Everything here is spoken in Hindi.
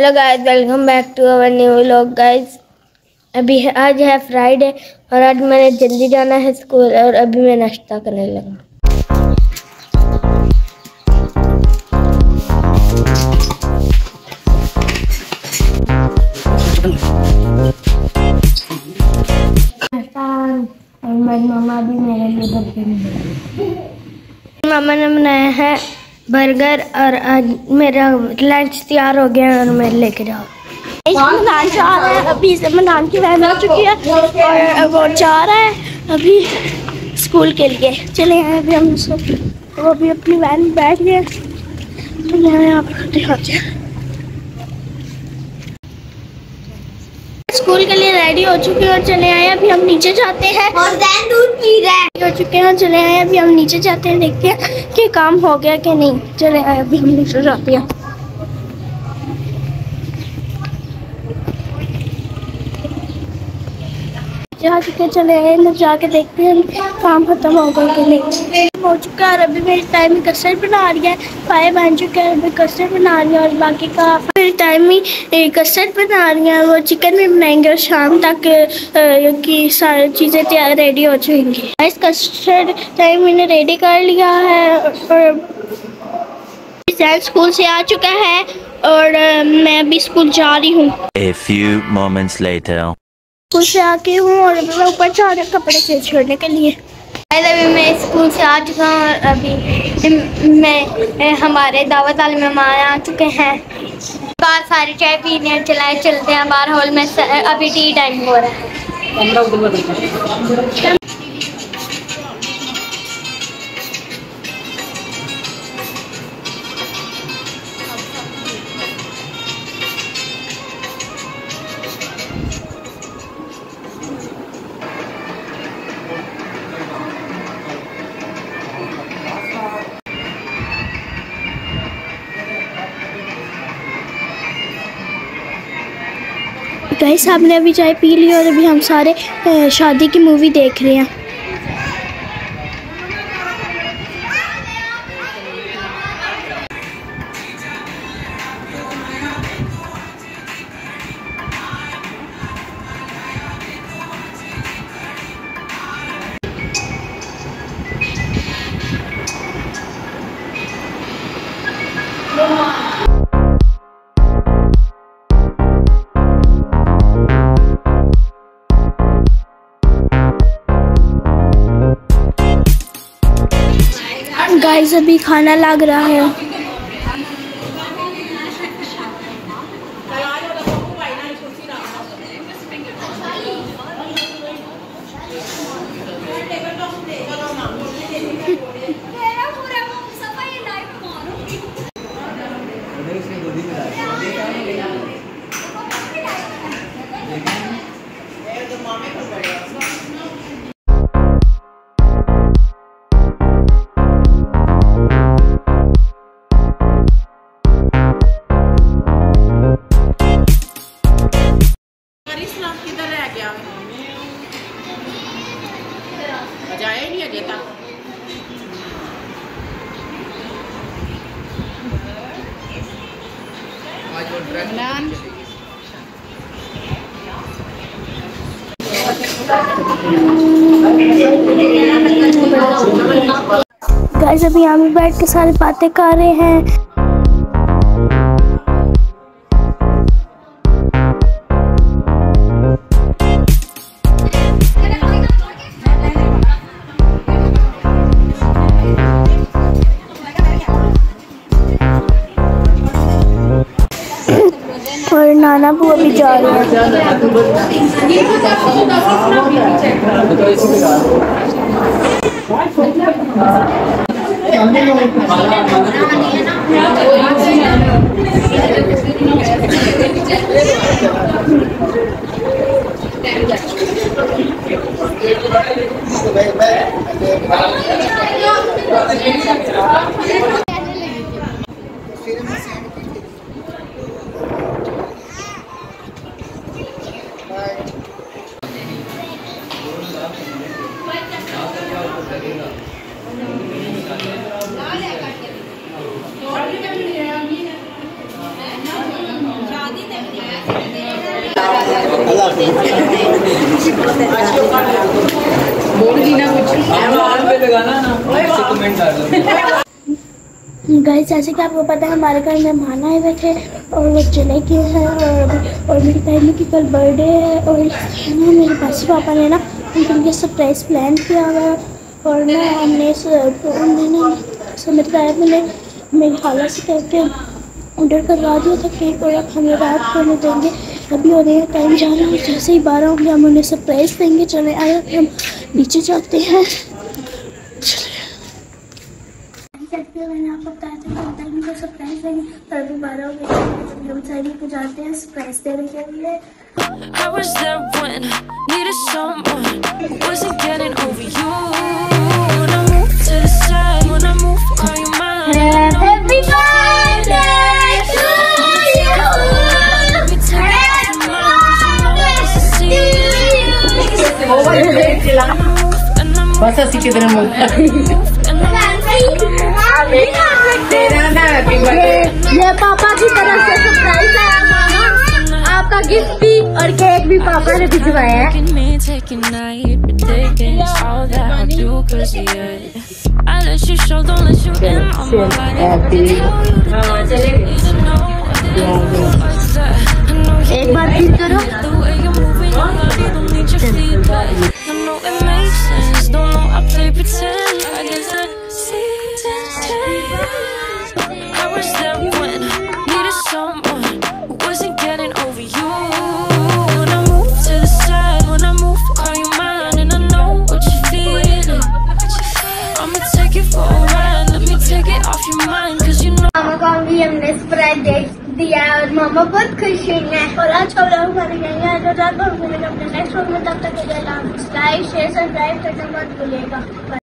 Hello guys, welcome back to our new vlog guys. आज है फ्राइडे और आज मैंने जल्दी जाना है स्कूल और अभी मैं नाश्ता करने लगा। और मेरी मामा भी मेरे लिए बर्गर मामा ने बनाया है बर्गर और आज मेरा लंच तैयार हो गया और मैं लेके जाऊँ। मैदान जा रहा है, अभी से मैदान की वैन आ चुकी है और वो जा रहा है अभी स्कूल के लिए। चले आए अभी हम सब, वो अभी अपनी वैन में बैठ गए। तो यहाँ पर दिखाते हैं, स्कूल के लिए रेडी हो चुके हैं और चले आए अभी हम नीचे जाते हैं। और दैन दूध पी रहा है हो चुके हैं और चले आए अभी हम नीचे जाते हैं, देखते हैं कि काम हो गया कि नहीं। चले आए अभी हम नीचे जाते हैं। जा चुके चले आए ना, जाके देखते हैं काम खत्म हो गया कि नहीं। हो चुका है और अभी मेरी टाइम में कस्टर्ड बना रही है, पाए बन चुके हैं, अभी कस्टर्ड बना रही है और बाकी का मेरी टाइम में कस्टर्ड बना रही है। वो चिकन भी बनाएंगे और शाम तक की सारी चीज़ें तैयार रेडी हो जाएंगी। इस कस्टर्ड टाइम मैंने रेडी कर लिया है और स्कूल से आ चुका है और मैं अभी स्कूल जा रही हूँ। A few moments later. School से आके हूँ और अभी मैं ऊपर जा रहा हूँ कपड़े चेंज करने के लिए। अभी मैं स्कूल से आ चुका हूँ और अभी मैं हमारे दावत वाले मेहमान आ चुके हैं। बाहर सारी चाय पीने चलते हैं बाहर हॉल में। अभी टी टाइम हो रहा है। गाइस साहब ने अभी चाय पी ली और अभी हम सारे शादी की मूवी देख रहे हैं। गाइस अभी खाना लग रहा है। गाइस अभी हम बैठ के सारी बातें कर रहे हैं। और नाना बुआ भी जा रहे हैं। गाइस जैसे कि आपको पता है हमारे घर मेहमान आए हुए थे और वो चले गए हैं और मेरी बहन की कल बर्थडे है और ना मेरे पास पापा ने ना उनके लिए सरप्राइज़ प्लान किया हुआ है और ना हमने मेरे ताया ने मेरी हालत से कहते ऑर्डर करवा दिया था केक और अब हमें रात को उन्हें देंगे। अभी हो रहे हैं टाइम जा रहा है, जैसे ही 12 होंगे हम उन्हें सरप्राइज़ देंगे। चले आए हम नीचे जाते हैं। मैंने आपको बताया था कि मुझे सरप्राइज देंगे और अभी 12 हो गए हम साइड को जाते हैं सरप्राइज देने के लिए। I was there when needed someone wasn't getting over you. When I move to the side, when I move, call you mine. Happy birthday to you. बस ऐसी कितने ये पापा की तरफ से सरप्राइज है हमारा, आपका गिफ्ट भी और केक भी पापा ने भिजवाया है। एक बार फिर करो। मामा को भी हमने सरप्राइज दिया और मामा बहुत खुश हुई है। और आज का व्लॉग हमारे यहीं रात को अपने नेक्स्ट व्लॉग में, तब तक लाइक शेयर सब्सक्राइब करना मत भूलिएगा।